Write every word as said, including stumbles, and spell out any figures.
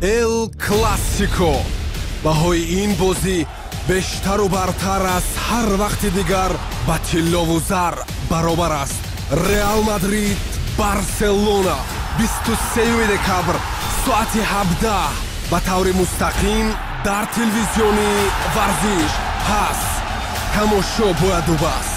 эл классико. баҳои ин бозӣ бештару бартар аз ҳар вақти дигар ба тиллову зар баробар аст. реал мадрид барселона бисту сеюми декабр соати ҳабдаҳ ба таври мустақим дар телевизиони варзиш. пас тамошо бояду бас.